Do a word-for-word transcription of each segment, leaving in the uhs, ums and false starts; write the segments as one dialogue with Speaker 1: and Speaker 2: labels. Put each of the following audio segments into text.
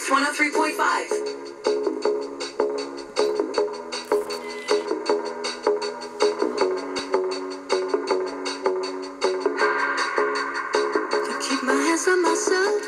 Speaker 1: Coast one oh three point five.
Speaker 2: Keep my hands on myself.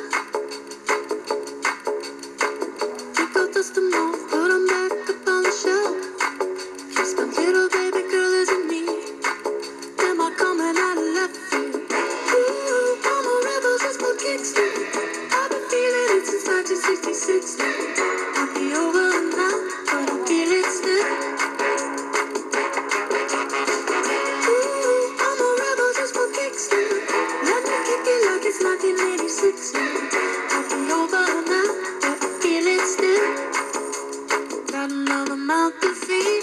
Speaker 2: Take out dust and mold, put them back up on the shelf. Just my little baby girl isn't me. Am I coming out of left field? Ooh, I'm a rebel just for kicks. I've been feeling it since nineteen sixty-six. Might be over now, but I feel it still. Ooh, I'm a rebel just for kicks. Let me kick it like it's nineteen eighty-six. Might be over now, but I feel it still. Got another mouth to feed.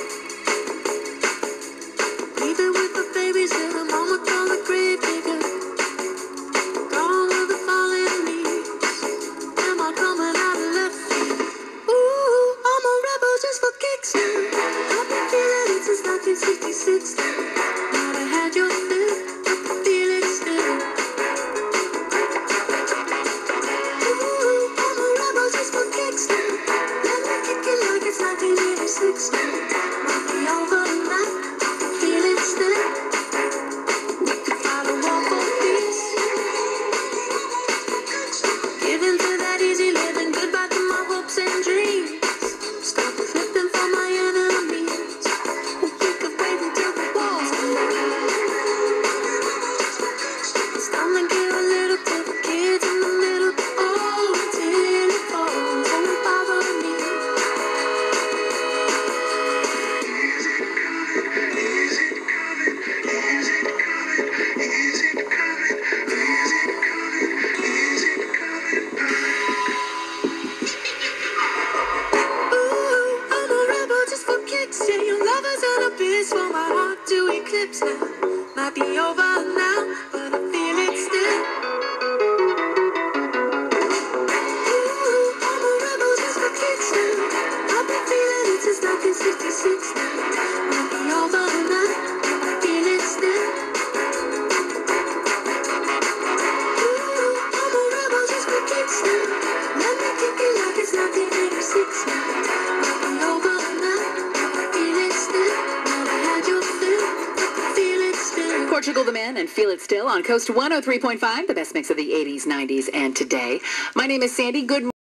Speaker 2: Leaving with the babies till the mama call the grave digger. Gone with the fallen leaves. Am I coming out of left field? Ooh, I'm a rebel just for kicks. I've been feeling it since nineteen sixty-six. Might have had your fill, but I feel it still. Ooh, I'm a rebel just for kicks. Let me kick it like it's nineteen eighty-six. Might be over now, I feel it still. We could fight a war for peace. Giving to that easy living, goodbye to my hopes and dreams. Stop flipping for my enemies. We could wait until the walls come down. It's time to give a little to the kids in the middle. Oh, till it falls, don't bother me. Ooh, I'm a rebel just for kicks. Yeah, your lovers and a beast for my heart to eclipse now. Might be over now, but I feel it still. Ooh, I'm a rebel just for kicks now. I've been feeling it since nineteen sixty-six now. Might be over now, but I feel it still. Ooh, I'm a rebel just for kicks now. Let me kick it like it's nineteen eighty-six now. Might be over now, but I feel it still. Never had your fill, but I feel it still.
Speaker 3: Portugal the Man and Feel It Still on Coast one oh three point five, the best mix of the eighties, nineties, and today. My name is Sandy. Good